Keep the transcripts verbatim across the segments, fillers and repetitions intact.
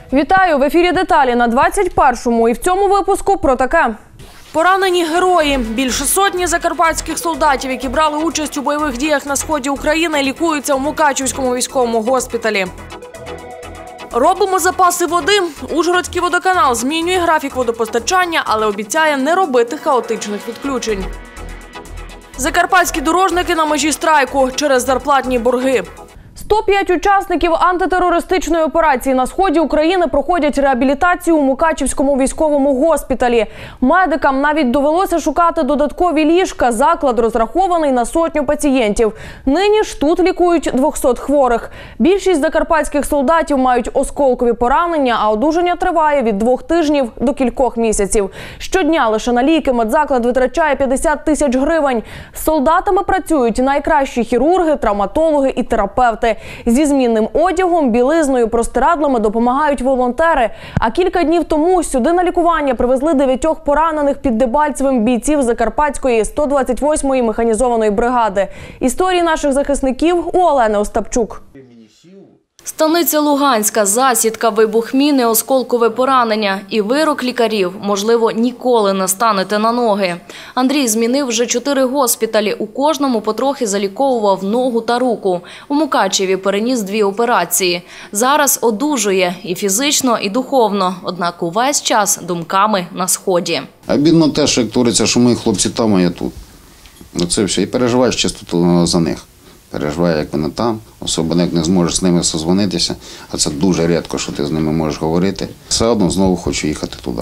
Вітаю! В ефірі «Деталі» на двадцять першому. І в цьому випуску про таке. Поранені герої. Більше сотні закарпатських солдатів, які брали участь у бойових діях на сході України, лікуються у Мукачівському військовому госпіталі. Робимо запаси води. Ужгородський водоканал змінює графік водопостачання, але обіцяє не робити хаотичних відключень. Закарпатські дорожники на межі страйку через зарплатні борги. сто п'ять учасників антитерористичної операції на сході України проходять реабілітацію у Мукачівському військовому госпіталі. Медикам навіть довелося шукати додаткові ліжка. Заклад розрахований на сотню пацієнтів. Нині ж тут лікують двохсот хворих. Більшість закарпатських солдатів мають осколкові поранення, а одужання триває від двох тижнів до кількох місяців. Щодня лише на ліки медзаклад витрачає п'ятдесят тисяч гривень. З солдатами працюють найкращі хірурги, травматологи і терапевти. Зі змінним одягом, білизною, простирадлами допомагають волонтери. А кілька днів тому сюди на лікування привезли дев'ятьох поранених під Дебальцевим бійців Закарпатської сто двадцять восьмої механізованої бригади. Історії наших захисників у Олени Остапчук. Станиця Луганська, засідка, вибух міни, осколкове поранення. І вирок лікарів – можливо, ніколи не станете на ноги. Андрій змінив вже чотири госпіталі. У кожному потрохи заліковував ногу та руку. У Мукачеві переніс дві операції. Зараз одужує і фізично, і духовно. Однак увесь час думками на сході. Обідно те, що як твориться, що мої хлопці там, а я тут. Оце все. І переживаєш чисто за них. Переживає, як вони там, особливо як не зможеш з ними созвонитися, а це дуже рідко, що ти з ними можеш говорити. Все одно знову хочу їхати туди.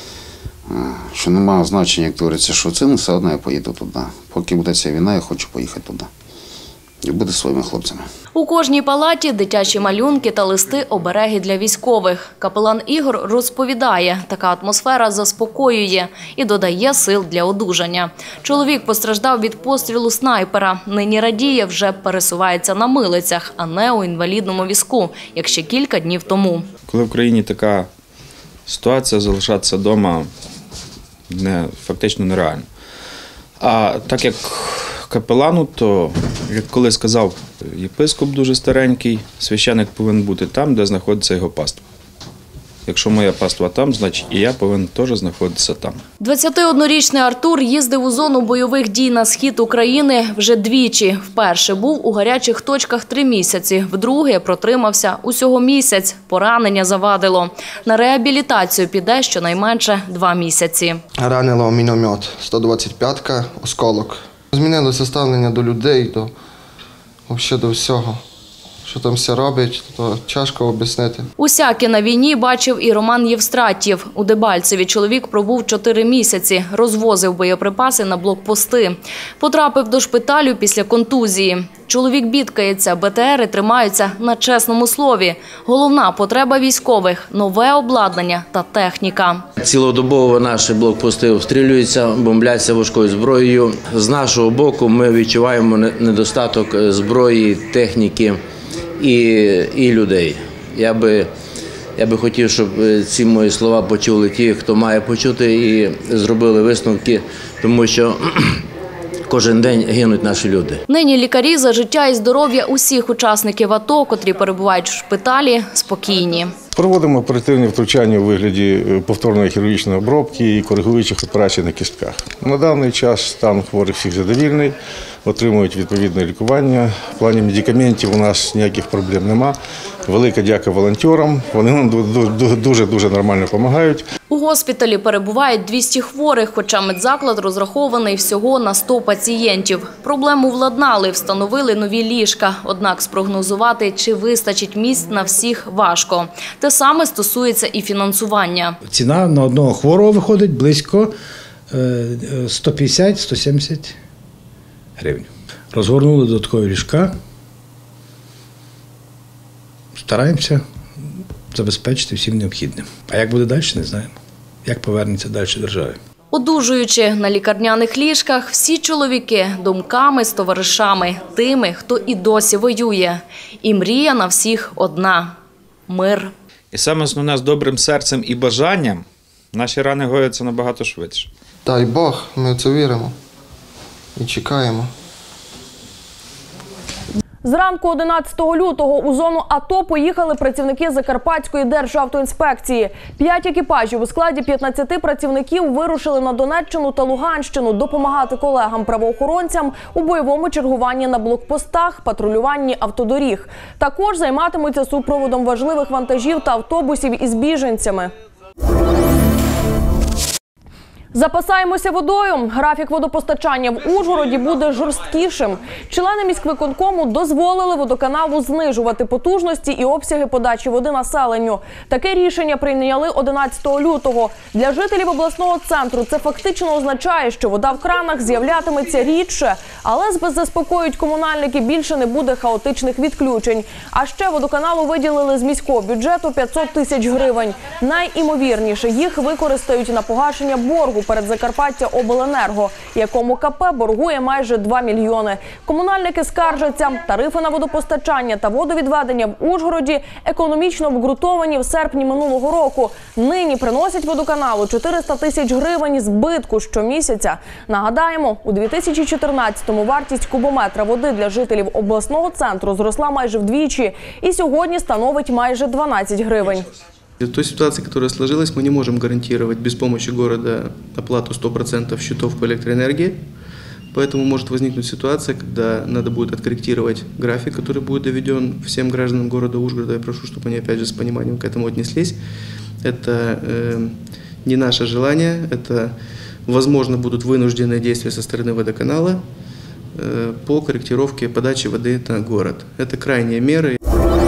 Що немає значення, як твориться, що це, все одно я поїду туди. Поки буде ця війна, я хочу поїхати туди. І бути своїми хлопцями. У кожній палаті дитячі малюнки та листи обереги для військових. Капелан Ігор розповідає, така атмосфера заспокоює і додає сил для одужання. Чоловік постраждав від пострілу снайпера. Нині радіє, вже пересувається на милицях, а не у інвалідному візку, як ще кілька днів тому. Коли в країні така ситуація, залишатися вдома не, фактично нереально. А так як капелану, то, як коли сказав єпископ дуже старенький, священик повинен бути там, де знаходиться його паства. Якщо моя паства там, значить і я повинен теж знаходитися там. двадцятиоднорічний Артур їздив у зону бойових дій на схід України вже двічі. Вперше був у гарячих точках три місяці, вдруге протримався усього місяць. Поранення завадило. На реабілітацію піде щонайменше два місяці. Ранило міномет, сто двадцять п'ятка, осколок. Змінилося ставлення до людей, до, взагалі до всього. Що там все робить, то тяжко об'яснити. Усяке на війні бачив і Роман Євстратів. У Дебальцеві чоловік пробув чотири місяці, розвозив боєприпаси на блокпости. Потрапив до шпиталю після контузії. Чоловік бідкається, БТРи тримаються на чесному слові. Головна потреба військових – нове обладнання та техніка. Цілодобово наші блокпости обстрілюються, бомбляться важкою зброєю. З нашого боку ми відчуваємо недостаток зброї, техніки і, і людей. Я би, я би хотів, щоб ці мої слова почули ті, хто має почути, і зробили висновки, тому що кожен день гинуть наші люди. Нині лікарі за життя і здоров'я усіх учасників АТО, котрі перебувають в шпиталі, спокійні. Проводимо оперативні втручання у вигляді повторної хірургічної обробки і коригуючих операцій на кістках. На даний час стан хворих всіх задовільний, отримують відповідне лікування. В плані медикаментів у нас ніяких проблем нема. Велика дяка волонтерам, вони нам дуже-дуже нормально допомагають. У госпіталі перебувають двісті хворих, хоча медзаклад розрахований всього на сто пацієнтів. Проблему владнали, встановили нові ліжка. Однак спрогнозувати, чи вистачить місць на всіх, важко. Те саме стосується і фінансування. Ціна на одного хворого виходить близько сто п'ятдесят - сто сімдесят гривень. Розгорнули додаткові ліжка. Стараємося забезпечити всім необхідним. А як буде далі, не знаємо. Як повернеться далі державі. Одужуючи на лікарняних ліжках, всі чоловіки думками з товаришами, тими, хто і досі воює. І мрія на всіх одна – мир. І саме основне, з добрим серцем і бажанням наші рани гояться набагато швидше. Дай Бог, ми в це віримо і чекаємо. Зранку одинадцятого лютого у зону АТО поїхали працівники Закарпатської державтоінспекції. П'ять екіпажів у складі п'ятнадцяти працівників вирушили на Донеччину та Луганщину допомагати колегам-правоохоронцям у бойовому чергуванні на блокпостах, патрулюванні автодоріг. Також займатимуться супроводом важливих вантажів та автобусів із біженцями. Запасаємося водою. Графік водопостачання в Ужгороді буде жорсткішим. Члени міськвиконкому дозволили водоканалу знижувати потужності і обсяги подачі води населенню. Таке рішення прийняли одинадцятого лютого. Для жителів обласного центру це фактично означає, що вода в кранах з'являтиметься рідше, але заспокоюють комунальники, більше не буде хаотичних відключень. А ще водоканалу виділили з міського бюджету п'ятсот тисяч гривень. Найімовірніше їх використають на погашення боргу перед Закарпаття Обленерго, якому КП боргує майже два мільйони. Комунальники скаржаться, тарифи на водопостачання та водовідведення в Ужгороді економічно обґрунтовані в серпні минулого року. Нині приносять водоканалу чотириста тисяч гривень збитку щомісяця. Нагадаємо, у дві тисячі чотирнадцятому вартість кубометра води для жителів обласного центру зросла майже вдвічі і сьогодні становить майже дванадцять гривень. В той ситуации, которая сложилась, мы не можем гарантировать без помощи города оплату сто процентов счетов по электроэнергии. Поэтому может возникнуть ситуация, когда надо будет откорректировать график, который будет доведен всем гражданам города Ужгорода. Я прошу, чтобы они опять же с пониманием к этому отнеслись. Это э, не наше желание, это, возможно, будут вынужденные действия со стороны водоканала э, по корректировке подачи воды на город. Это крайние меры.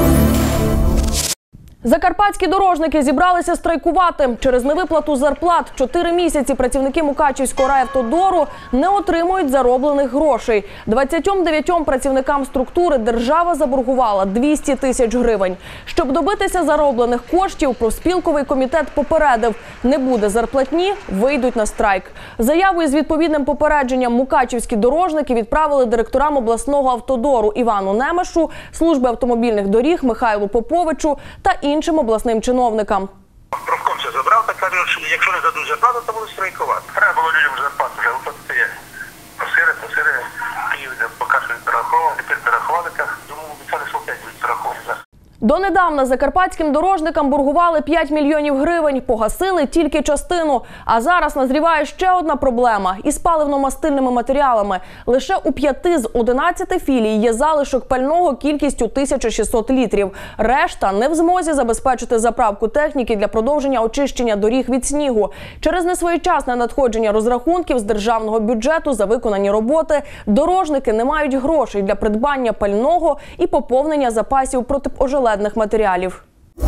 Закарпатські дорожники зібралися страйкувати. Через невиплату зарплат чотири місяці працівники Мукачівського райавтодору не отримують зароблених грошей. двадцятьом дев'ятьом працівникам структури держава заборгувала двісті тисяч гривень. Щоб добитися зароблених коштів, профспілковий комітет попередив – не буде зарплатні, вийдуть на страйк. Заяву із відповідним попередженням мукачівські дорожники відправили директорам обласного автодору Івану Немешу, служби автомобільних доріг Михайлу Поповичу та іншим. іншим обласним чиновникам. Профком це забрав та каже, що якщо не дадуть зарплату, то будуть страйкувати. Треба було людям зарплату вже виплатити. Просили, просили, Київ поки що не перераховував, тепер перерахували, тому обіцяли, що опять будуть перераховувати. Донедавна закарпатським дорожникам боргували п'ять мільйонів гривень, погасили тільки частину. А зараз назріває ще одна проблема – із паливно-мастильними матеріалами. Лише у п'яти з одинадцяти філій є залишок пального кількістю тисяча шістсот літрів. Решта не в змозі забезпечити заправку техніки для продовження очищення доріг від снігу. Через несвоєчасне надходження розрахунків з державного бюджету за виконані роботи дорожники не мають грошей для придбання пального і поповнення запасів протипожеледних матеріалів.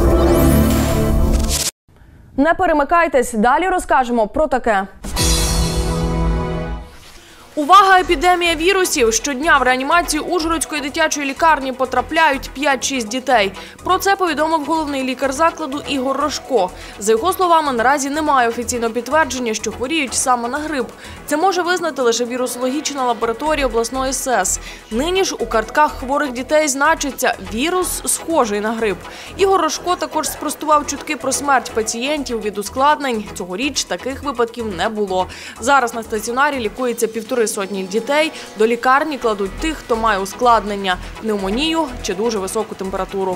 Не перемикайтесь, далі розкажемо про таке. Увага! Епідемія вірусів! Щодня в реанімацію Ужгородської дитячої лікарні потрапляють п'ять-шість дітей. Про це повідомив головний лікар закладу Ігор Рожко. За його словами, наразі немає офіційного підтвердження, що хворіють саме на грип. Це може визнати лише вірусологічна лабораторія обласної СЕС. Нині ж у картках хворих дітей значиться вірус, схожий на грип. Ігор Рожко також спростував чутки про смерть пацієнтів від ускладнень. Цьогоріч таких випадків не було. Зараз на стаціонарі лікується півтори сотні дітей, до лікарні кладуть тих, хто має ускладнення, пневмонію чи дуже високу температуру.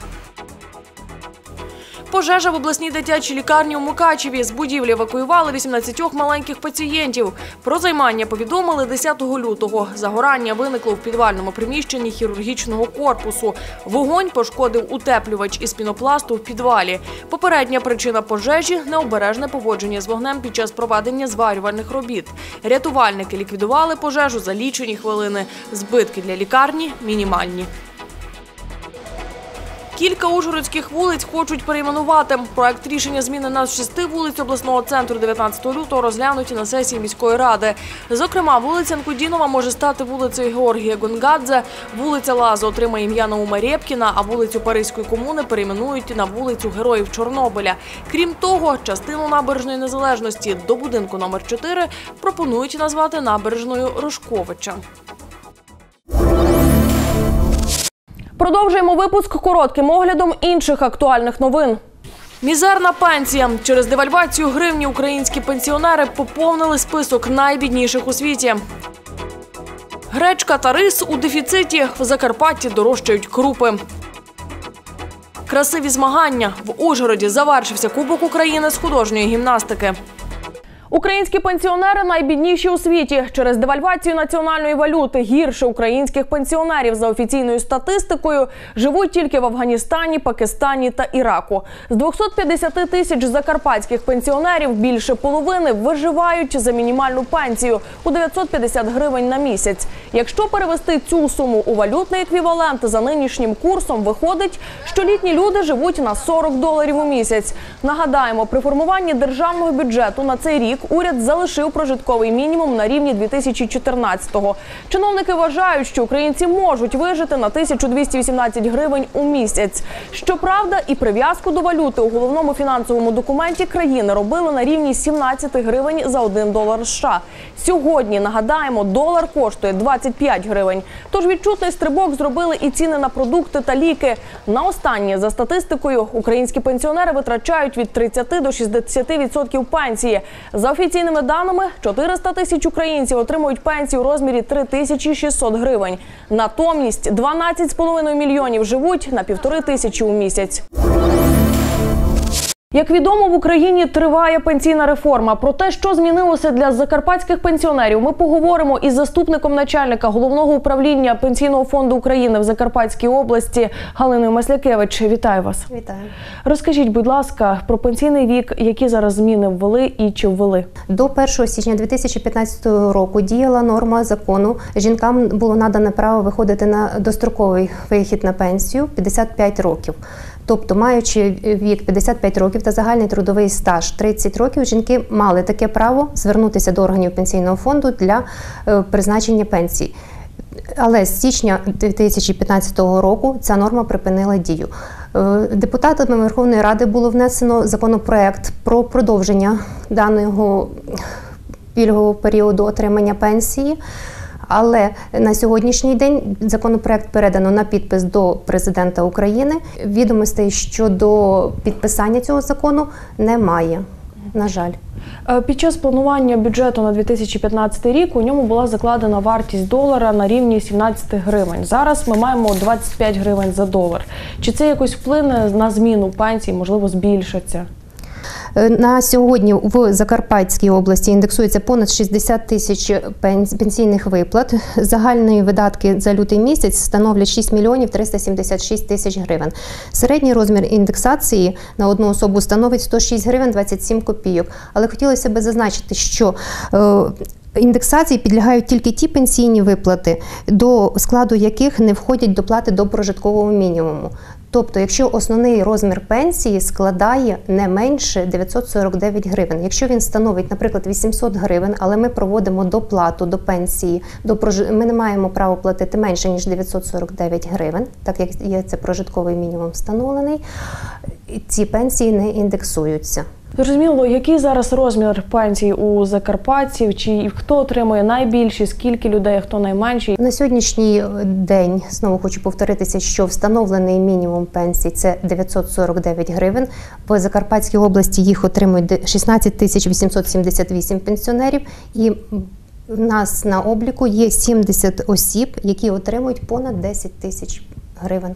Пожежа в обласній дитячій лікарні у Мукачеві. З будівлі евакуювали вісімнадцять маленьких пацієнтів. Про займання повідомили десятого лютого. Загорання виникло в підвальному приміщенні хірургічного корпусу. Вогонь пошкодив утеплювач із пінопласту в підвалі. Попередня причина пожежі – необережне поводження з вогнем під час проведення зварювальних робіт. Рятувальники ліквідували пожежу за лічені хвилини. Збитки для лікарні мінімальні. Кілька ужгородських вулиць хочуть перейменувати. Проект рішення зміни назв шести вулиць обласного центру дев'ятнадцятого лютого розглянуті на сесії міської ради. Зокрема, вулиця Нкудінова може стати вулицею Георгія Гонгадзе, вулиця Лазо отримає ім'я Наума Рєпкіна, а вулицю Паризької комуни перейменують на вулицю Героїв Чорнобиля. Крім того, частину набережної Незалежності до будинку номер чотири пропонують назвати набережною Рожковича. Продовжуємо випуск коротким оглядом інших актуальних новин. Мізерна пенсія. Через девальвацію гривні українські пенсіонери поповнили список найбідніших у світі. Гречка та рис у дефіциті. В Закарпатті дорожчають крупи. Красиві змагання. В Ужгороді завершився Кубок України з художньої гімнастики. Українські пенсіонери найбідніші у світі. Через девальвацію національної валюти гірше українських пенсіонерів за офіційною статистикою живуть тільки в Афганістані, Пакистані та Іраку. З двохсот п'ятдесяти тисяч закарпатських пенсіонерів більше половини виживають за мінімальну пенсію у дев'ятсот п'ятдесят гривень на місяць. Якщо перевести цю суму у валютний еквівалент за нинішнім курсом, виходить, що літні люди живуть на сорок доларів у місяць. Нагадаємо, при формуванні державного бюджету на цей рік уряд залишив прожитковий мінімум на рівні дві тисячі чотирнадцятого. Чиновники вважають, що українці можуть вижити на тисячу двісті вісімнадцять гривень у місяць. Щоправда, і прив'язку до валюти у головному фінансовому документі країни робили на рівні сімнадцять гривень за один долар США. Сьогодні, нагадаємо, долар коштує двадцять п'ять гривень. Тож відчутний стрибок зробили і ціни на продукти та ліки. На останнє, за статистикою, українські пенсіонери витрачають від тридцяти до шістдесяти відсотків пенсії. За офіційними даними, чотириста тисяч українців отримують пенсію у розмірі три тисячі шістсот гривень. Натомість дванадцять з половиною мільйонів живуть на півтори тисячі у місяць. Як відомо, в Україні триває пенсійна реформа. Про те, що змінилося для закарпатських пенсіонерів, ми поговоримо із заступником начальника Головного управління Пенсійного фонду України в Закарпатській області Галиною Маслякевич. Вітаю вас. Вітаю. Розкажіть, будь ласка, про пенсійний вік, які зараз зміни ввели і чи ввели? До першого січня дві тисячі п'ятнадцятого року діяла норма закону. Жінкам було надане право виходити на достроковий вихід на пенсію п'ятдесят п'ять років. Тобто, маючи вік п'ятдесят п'ять років та загальний трудовий стаж тридцять років, жінки мали таке право звернутися до органів пенсійного фонду для е, призначення пенсії. Але з січня дві тисячі п'ятнадцятого року ця норма припинила дію. Е, депутатами Верховної Ради було внесено законопроект про продовження даного пільгового періоду отримання пенсії. Але на сьогоднішній день законопроект передано на підпис до Президента України. Відомостей щодо підписання цього закону немає, на жаль. Під час планування бюджету на дві тисячі п'ятнадцятий рік у ньому була закладена вартість долара на рівні сімнадцять гривень. Зараз ми маємо двадцять п'ять гривень за долар. Чи це якось вплине на зміну пенсій, можливо, збільшиться? На сьогодні в Закарпатській області індексується понад шістдесят тисяч пенсійних виплат. Загальні видатки за лютий місяць становлять шість мільйонів триста сімдесят шість тисяч гривень. Середній розмір індексації на одну особу становить сто шість гривень двадцять сім копійок. Але хотілося б зазначити, що індексації підлягають тільки ті пенсійні виплати, до складу яких не входять доплати до прожиткового мінімуму. Тобто, якщо основний розмір пенсії складає не менше дев'ятсот сорок дев'ять гривень, якщо він становить, наприклад, вісімсот гривень, але ми проводимо доплату до пенсії, до прож... ми не маємо права платити менше, ніж дев'ятсот сорок дев'ять гривень, так як є це прожитковий мінімум встановлений, ці пенсії не індексуються. Зрозуміло, який зараз розмір пенсій у закарпатців, чи хто отримує найбільші, скільки людей, а хто найменший? На сьогоднішній день, знову хочу повторитися, що встановлений мінімум пенсій – це дев'ятсот сорок дев'ять гривень. В Закарпатській області їх отримують шістнадцять тисяч вісімсот сімдесят вісім пенсіонерів. І в нас на обліку є сімдесят осіб, які отримують понад десять тисяч гривень.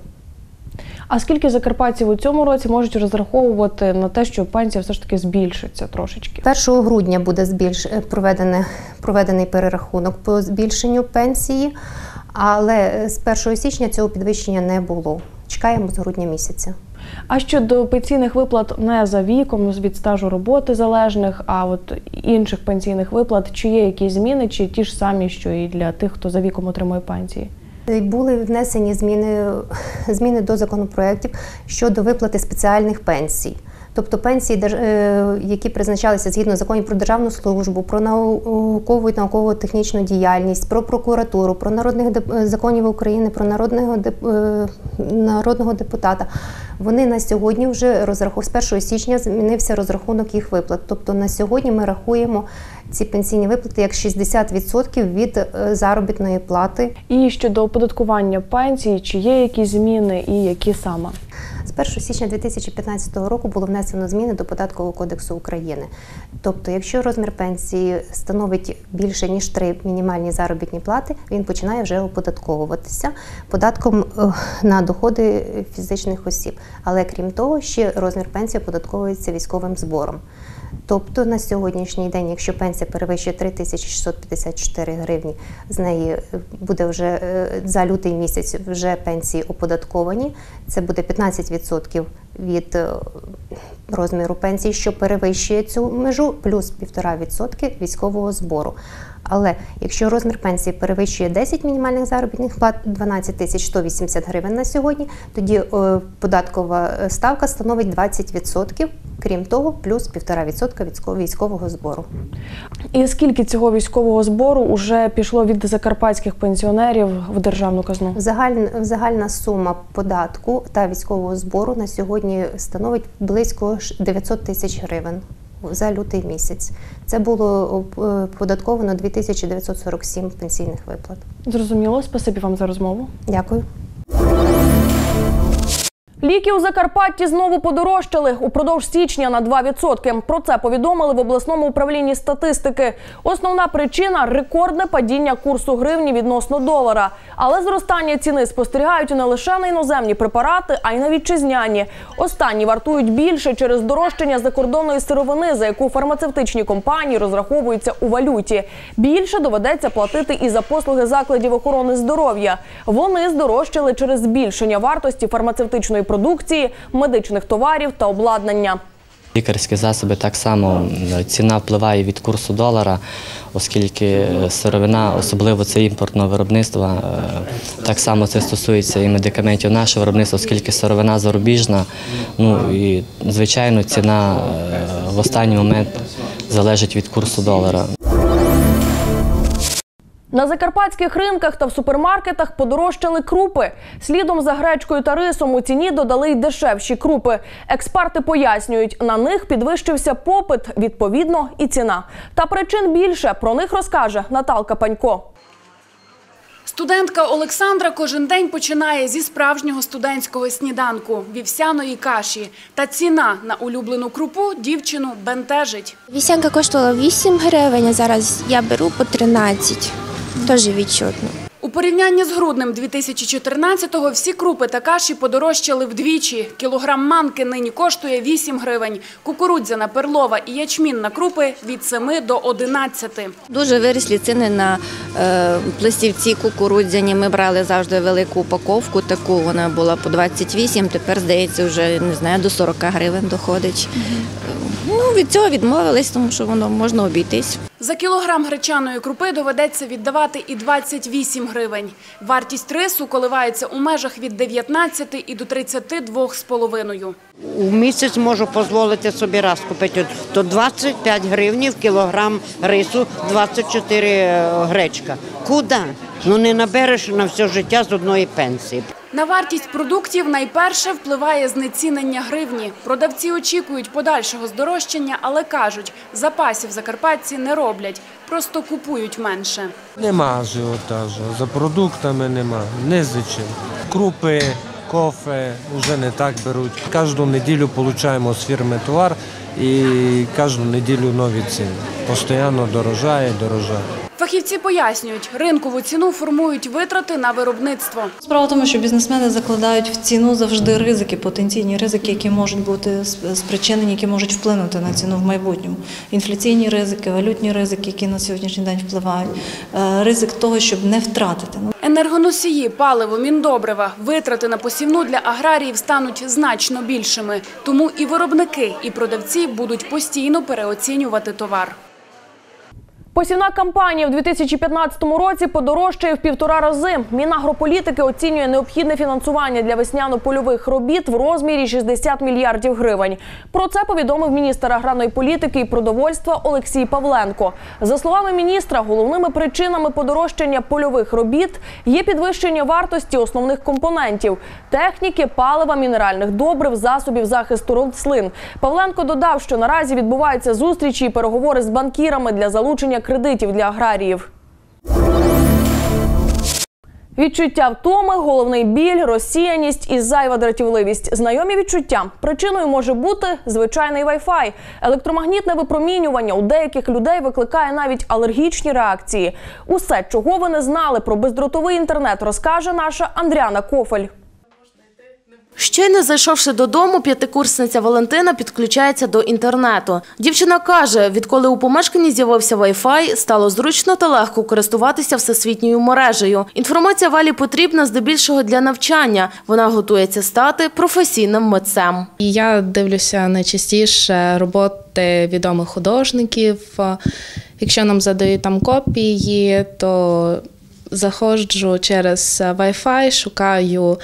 А скільки закарпатців у цьому році можуть розраховувати на те, що пенсія все ж таки збільшиться трошечки? першого грудня буде збільш... проведене... проведений перерахунок по збільшенню пенсії, але з першого січня цього підвищення не було. Чекаємо з грудня місяця. А щодо пенсійних виплат не за віком, від стажу роботи залежних, а от інших пенсійних виплат, чи є якісь зміни, чи ті ж самі, що і для тих, хто за віком отримує пенсії? Були внесені зміни, зміни до законопроєктів щодо виплати спеціальних пенсій. Тобто пенсії, які призначалися згідно законів про державну службу, про наукову і науково-технічну діяльність, про прокуратуру, про народних законів України, про народного, народного депутата, вони на сьогодні вже розрахунок, з першого січня змінився розрахунок їх виплат. Тобто на сьогодні ми рахуємо ці пенсійні виплати як шістдесят відсотків від заробітної плати. І щодо оподаткування пенсій, чи є якісь зміни і які саме? З першого січня дві тисячі п'ятнадцятого року було внесено зміни до Податкового кодексу України. Тобто, якщо розмір пенсії становить більше, ніж три мінімальні заробітні плати, він починає вже оподатковуватися податком на доходи фізичних осіб. Але крім того, ще розмір пенсії оподатковується військовим збором. Тобто на сьогоднішній день, якщо пенсія перевищує три тисячі шістсот п'ятдесят чотири гривні, з неї буде вже за лютий місяць вже пенсії оподатковані. Це буде п'ятнадцять відсотків від розміру пенсії, що перевищує цю межу, плюс півтора відсотки військового збору. Але якщо розмір пенсії перевищує десять мінімальних заробітних плат, дванадцять тисяч сто вісімдесят гривень на сьогодні, тоді е, податкова ставка становить двадцять відсотків, крім того, плюс півтора відсотка військового збору. І скільки цього військового збору вже пішло від закарпатських пенсіонерів в державну казну? Загальна, загальна сума податку та військового збору на сьогодні становить близько дев'ятсот тисяч гривень за лютий місяць. Це було оподатковано дві тисячі дев'ятсот сорок сім пенсійних виплат. Зрозуміло. Спасибі вам за розмову. Дякую. Ліки у Закарпатті знову подорожчали упродовж січня на два відсотки. Про це повідомили в обласному управлінні статистики. Основна причина – рекордне падіння курсу гривні відносно долара. Але зростання ціни спостерігають не лише на іноземні препарати, а й на вітчизняні. Останні вартують більше через дорожчання закордонної сировини, за яку фармацевтичні компанії розраховуються у валюті. Більше доведеться платити і за послуги закладів охорони здоров'я. Вони здорожчали через збільшення вартості фармацевтичної продукції, медичних товарів та обладнання. Лікарські засоби так само, ціна впливає від курсу долара, оскільки сировина, особливо це імпортного виробництва, так само це стосується і медикаментів нашого виробництва, оскільки сировина зарубіжна, ну і звичайно ціна в останній момент залежить від курсу долара. На закарпатських ринках та в супермаркетах подорожчали крупи. Слідом за гречкою та рисом у ціні додали й дешевші крупи. Експерти пояснюють, на них підвищився попит, відповідно і ціна. Та причин більше, про них розкаже Наталка Панько. Студентка Олександра кожен день починає зі справжнього студентського сніданку – вівсяної каші. Та ціна на улюблену крупу дівчину бентежить. Вівсянка коштувала вісім гривень, а зараз я беру по тринадцять. Дуже відчутно. У порівнянні з груднем дві тисячі чотирнадцятого всі крупи та каші подорожчали вдвічі. Кілограм манки нині коштує вісім гривень. Кукурудзяна, перлова і ячмінна крупи – від семи до одинадцяти. Дуже виросли ціни на е, пластівці кукурудзяні. Ми брали завжди велику упаковку, таку вона була по двадцять вісім, тепер, здається, вже не знаю, до сорок гривень доходить. Ну, від цього відмовились, тому що воно можна обійтись. За кілограм гречаної крупи доведеться віддавати і двадцять вісім гривень. Вартість рису коливається у межах від дев'ятнадцяти і до тридцяти двох з половиною. У місяць можу дозволити собі раз купити, то двадцять п'ять гривень в кілограм рису, двадцять чотири гречка. Куди? Ну не набереш на все життя з одної пенсії. На вартість продуктів найперше впливає знецінення гривні. Продавці очікують подальшого здорожчання, але кажуть, запасів закарпатці не роблять, просто купують менше. Нема ажіотажу, за продуктами нема, не за чим. Крупи, кофе вже не так беруть. Кожну неділю отримуємо з фірми товар і кожну неділю нові ціни. Постійно дорожає, дорожає. Фахівці пояснюють, ринкову ціну формують витрати на виробництво. Справа в тому, що бізнесмени закладають в ціну завжди ризики, потенційні ризики, які можуть бути спричинені, які можуть вплинути на ціну в майбутньому. Інфляційні ризики, валютні ризики, які на сьогоднішній день впливають. Ризик того, щоб не втратити. Енергоносії, паливо, міндобрива, витрати на посівну для аграріїв стануть значно більшими. Тому і виробники, і продавці будуть постійно переоцінювати товар. Посівна кампанія в дві тисячі п'ятнадцятому році подорожчає в півтора рази. Мінагрополітики оцінює необхідне фінансування для весняно-польових робіт в розмірі шістдесят мільярдів гривень. Про це повідомив міністр аграрної політики і продовольства Олексій Павленко. За словами міністра, головними причинами подорожчання польових робіт є підвищення вартості основних компонентів – техніки, палива, мінеральних добрив, засобів захисту рослин. Павленко додав, що наразі відбуваються зустрічі і переговори з банкірами для залучення кредитів для аграріїв. Відчуття втоми, головний біль, розсіяність і зайва дратівливість. Знайомі відчуття. Причиною може бути звичайний Wi-Fi. Електромагнітне випромінювання у деяких людей викликає навіть алергічні реакції. Усе, чого ви не знали про бездротовий інтернет, розкаже наша Андріана Кофель. Щойно зайшовши додому, п'ятикурсниця Валентина підключається до інтернету. Дівчина каже, відколи у помешканні з'явився Wi-Fi, стало зручно та легко користуватися всесвітньою мережею. Інформація Валі потрібна здебільшого для навчання. Вона готується стати професійним митцем. Я дивлюся найчастіше роботи відомих художників. Якщо нам задають там копії, то заходжу через Wi-Fi, шукаю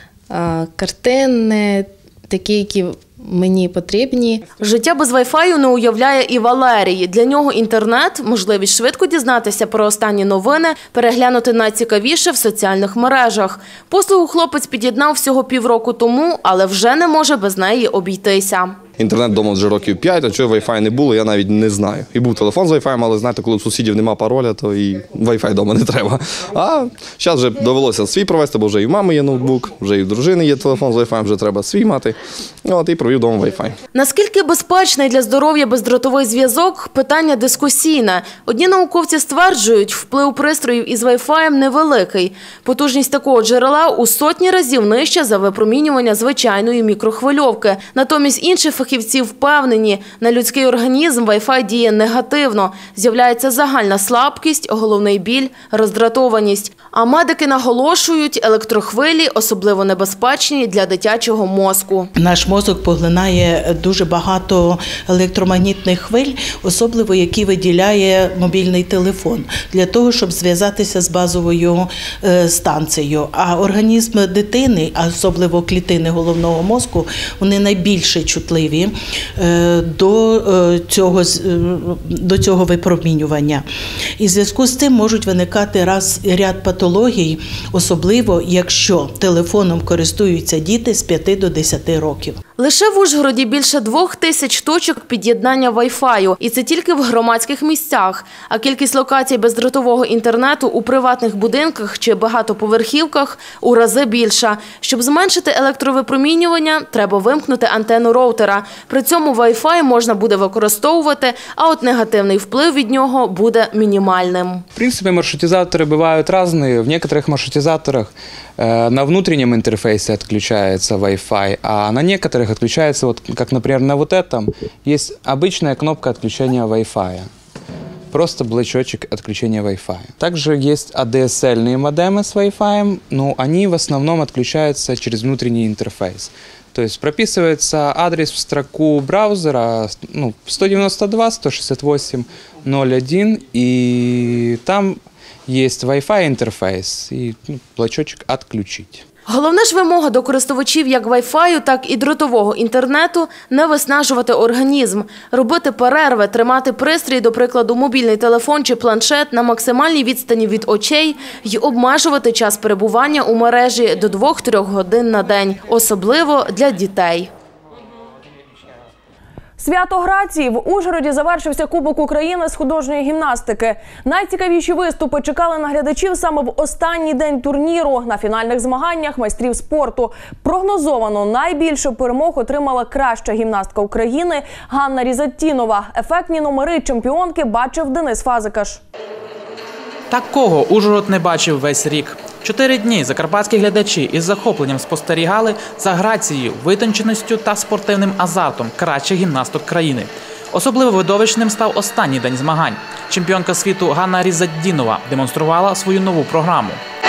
картини, такі, які мені потрібні. Життя без Wi-Fi не уявляє і Валерій. Для нього інтернет – можливість швидко дізнатися про останні новини, переглянути найцікавіше в соціальних мережах. Послугу хлопець під'єднав всього півроку тому, але вже не може без неї обійтися. Інтернет вдома вже років п'ять, а чого Wi-Fi не було, я навіть не знаю. І був телефон з Wi-Fi, але знаєте, коли у сусідів нема пароля, то і Wi-Fi вдома не треба. А зараз вже довелося свій провести, бо вже і в мами є ноутбук, вже і в дружини є телефон з Wi-Fi, вже треба свій мати. От і провів вдома Wi-Fi. Наскільки безпечний для здоров'я бездротовий зв'язок – питання дискусійне. Одні науковці стверджують, вплив пристроїв із Wi-Fi невеликий. Потужність такого джерела у сотні разів нижча за випромінювання звичайної мікрохвильовки. Натомість інші фахівці впевнені, на людський організм Wi-Fi діє негативно. З'являється загальна слабкість, головний біль, роздратованість. А медики наголошують, електрохвилі особливо небезпечні для дитячого мозку. Наш мозок поглинає дуже багато електромагнітних хвиль, особливо які виділяє мобільний телефон, для того, щоб зв'язатися з базовою станцією. А організм дитини, а особливо клітини головного мозку, вони найбільше чутливі до цього, до цього випромінювання. І в зв'язку з цим можуть виникати раз, ряд патологій, особливо якщо телефоном користуються діти з п'яти до десяти років. Лише в Ужгороді більше двох тисяч точок під'єднання Wi-Fi. І це тільки в громадських місцях. А кількість локацій бездротового інтернету у приватних будинках чи багатоповерхівках у рази більша. Щоб зменшити електровипромінювання, треба вимкнути антенну роутера. При цьому Wi-Fi можна буде використовувати, а от негативний вплив від нього буде мінімальним. В принципе, маршрутизаторы бывают разные. В некоторых маршрутизаторах э, на внутреннем интерфейсе отключается Wi-Fi, а на некоторых отключается, вот, как, например, на вот этом, есть обычная кнопка отключения Wi-Fi. Просто блочочек отключения Wi-Fi. Также есть эй ди эс эль-ные модемы с Wi-Fi, но они в основном отключаются через внутренний интерфейс. То есть прописывается адрес в строку браузера, ну, сто девяносто два сто шестьдесят восемь ноль один, и там есть Wi-Fi интерфейс, и ну, блочочек «Отключить». Головна ж вимога до користувачів як Wi-Fi, так і дротового інтернету – не виснажувати організм, робити перерви, тримати пристрій, до прикладу, мобільний телефон чи планшет на максимальній відстані від очей і обмежувати час перебування у мережі до двох-трьох годин на день, особливо для дітей. Свято грації. В Ужгороді завершився Кубок України з художньої гімнастики. Найцікавіші виступи чекали на глядачів саме в останній день турніру. На фінальних змаганнях майстрів спорту прогнозовано найбільше перемог отримала краща гімнастка України Ганна Різаттінова. Ефектні номери чемпіонки бачив Денис Фазикаш. Такого Ужгород не бачив весь рік. Чотири дні закарпатські глядачі із захопленням спостерігали за грацією, витонченістю та спортивним азартом кращих гімнасток країни. Особливо видовищним став останній день змагань. Чемпіонка світу Ганна Різаттінова демонструвала свою нову програму.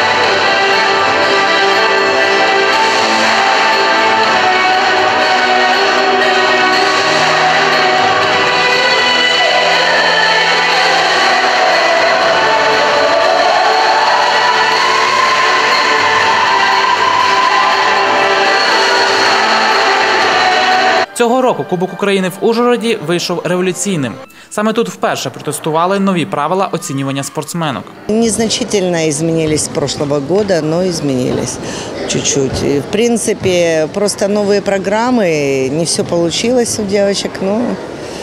Цього року Кубок України в Ужгороді вийшов революційним. Саме тут вперше протестували нові правила оцінювання спортсменок. Незначительно изменились с прошлого года, но изменились чуть-чуть. В принципе, просто новые программы, не все получилось у девочек, но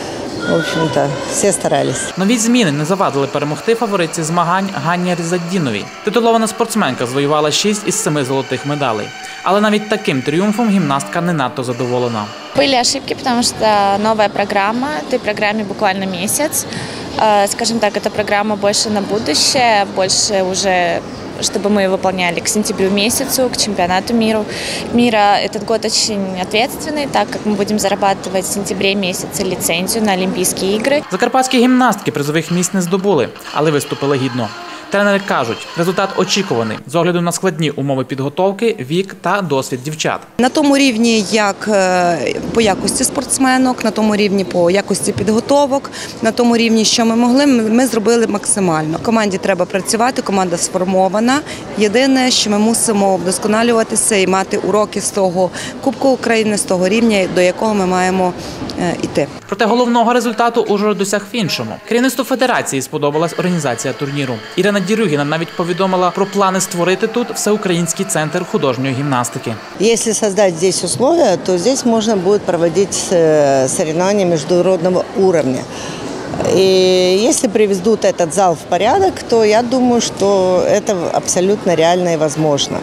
в общем-то, все старались. Нові зміни не завадили перемогти фаворитці змагань Ганні Різаддіновій. Титулована спортсменка завоювала шість із семи золотих медалей. Але навіть таким тріумфом гімнастка не надто задоволена. Были ошибки, потому что новая программа, этой программе буквально месяц. Скажем так, эта программа больше на будущее, больше уже, чтобы мы выполняли к сентябрю месяцу, к чемпионату мира. мира. Этот год очень ответственный, так как мы будем зарабатывать в сентябре месяце лицензию на Олимпийские игры. Закарпатські гімнастки призових місць не здобули, але виступили гідно. Тренери кажуть, результат очікуваний з огляду на складні умови підготовки, вік та досвід дівчат. На тому рівні, як по якості спортсменок, на тому рівні по якості підготовок, на тому рівні, що ми могли, ми зробили максимально. Команді треба працювати, команда сформована. Єдине, що ми мусимо вдосконалюватися і мати уроки з того Кубку України, з того рівня, до якого ми маємо йти. Проте головного результату Ужгород досяг в іншому. Керівництву федерації сподобалась організація турніру. Ірина Дірюгіна навіть повідомила про плани створити тут всеукраїнський центр художньої гімнастики. Якщо створити тут умови, то тут можна буде проводити соревнования міжнародного рівня. И если приведут этот зал в порядок, то я думаю, что это абсолютно реально и возможно.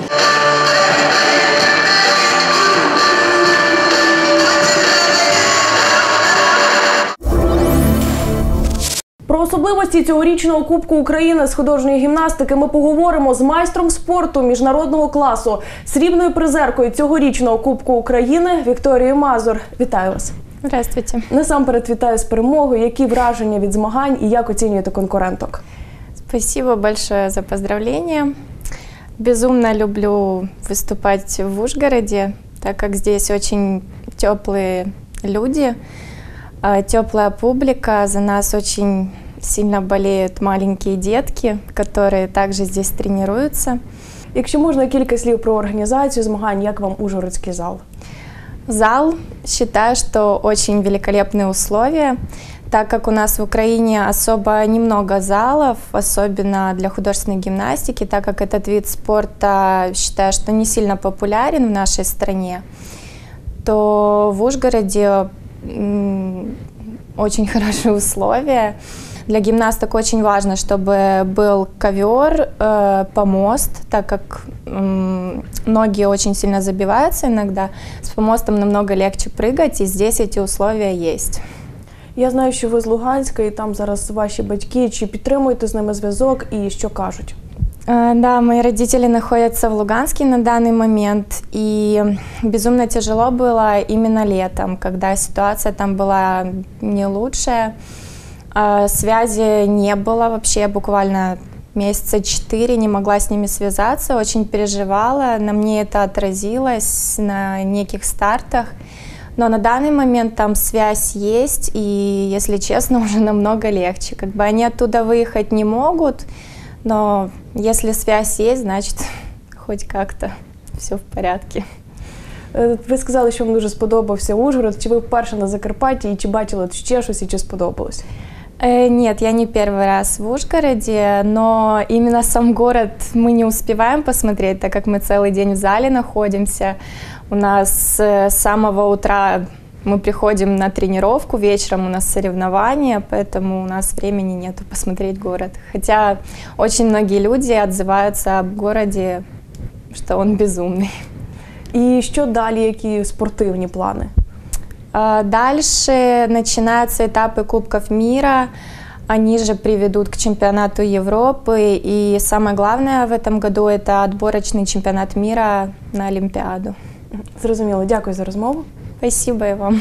Про особливості цьогорічного Кубку України з художньої гімнастики ми поговоримо з майстром спорту міжнародного класу, срібною призеркою цьогорічного Кубку України Вікторією Мазур. Вітаю вас. Здравствуйте. Насамперед вітаю з перемогою. Які враження від змагань і як оцінюєте конкуренток? Спасибо большое за поздравления. Безумно люблю выступать в Ужгороде, так как здесь очень теплые люди, теплая публика, за нас очень сильно болеют маленькие детки, которые также здесь тренируются. Якщо можна, кілька слів про організацію змагань, як вам Ужгородський зал? Зал, считаю, что очень великолепные условия, так как у нас в Украине особо немного залов, особенно для художественной гимнастики, так как этот вид спорта, считаю, что не сильно популярен в нашей стране, то в Ужгороде очень хорошие условия. Для гимнасток очень важно, чтобы был ковер, э, помост, так как э, ноги очень сильно забиваются иногда. С помостом намного легче прыгать, и здесь эти условия есть. Я знаю, що ви з Луганська, і там зараз ваші батьки. Чи підтримуєте з ними зв'язок і що кажуть? Э, да, мои родители находятся в Луганске на данный момент, и безумно тяжело было именно летом, когда ситуация там была не лучшая. Связи не было вообще, буквально месяца четыре не могла с ними связаться, очень переживала, на мне это отразилось на неких стартах, но на данный момент там связь есть, и, если честно, уже намного легче. Как бы они оттуда выехать не могут, но если связь есть, значит, хоть как-то все в порядке. Ви сказали, що вам дуже сподобався Ужгород. Чи ви вперше на Закарпатті, і чи бачили ще щось, і чи сподобалось? Нет, я не первый раз в Ужгороде, но именно сам город мы не успеваем посмотреть, так как мы целый день в зале находимся. У нас с самого утра мы приходим на тренировку, вечером у нас соревнования, поэтому у нас времени нету посмотреть город. Хотя очень многие люди отзываются об городе, что он безумный. І що далі, які спортивні плани? Дальше начинаются этапы Кубков мира, они же приведут к чемпионату Европы, и самое главное в этом году это отборочный чемпионат мира на Олимпиаду. Зрозуміло, дякую за розмову. Спасибо і вам.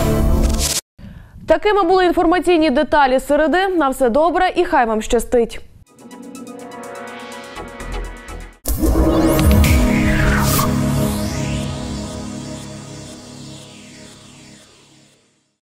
Такими були інформаційні деталі середи. На все добре і хай вам щастить!